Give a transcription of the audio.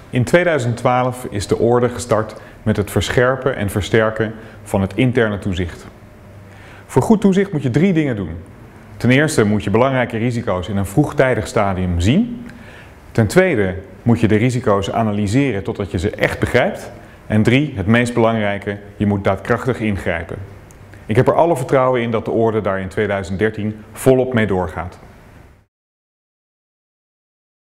In 2012 is de orde gestart met het verscherpen en versterken van het interne toezicht. Voor goed toezicht moet je 3 dingen doen. Ten eerste moet je belangrijke risico's in een vroegtijdig stadium zien. Ten tweede moet je de risico's analyseren totdat je ze echt begrijpt. En 3, het meest belangrijke, je moet daadkrachtig ingrijpen. Ik heb er alle vertrouwen in dat de orde daar in 2013 volop mee doorgaat.